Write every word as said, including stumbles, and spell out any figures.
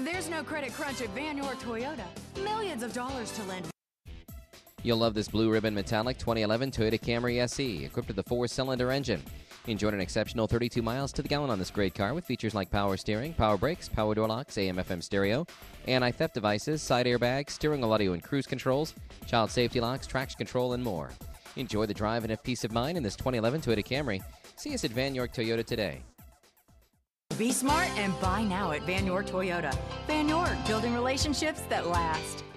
There's no credit crunch at Van York Toyota. Millions of dollars to lend. You'll love this blue ribbon metallic twenty eleven Toyota Camry S E, equipped with a four-cylinder engine. Enjoy an exceptional thirty-two miles to the gallon on this great car with features like power steering, power brakes, power door locks, A M F M stereo, anti-theft devices, side airbags, steering wheel audio and cruise controls, child safety locks, traction control, and more. Enjoy the drive and have peace of mind in this twenty eleven Toyota Camry. See us at Van York Toyota today. Be smart and buy now at Van York Toyota. Van York, building relationships that last.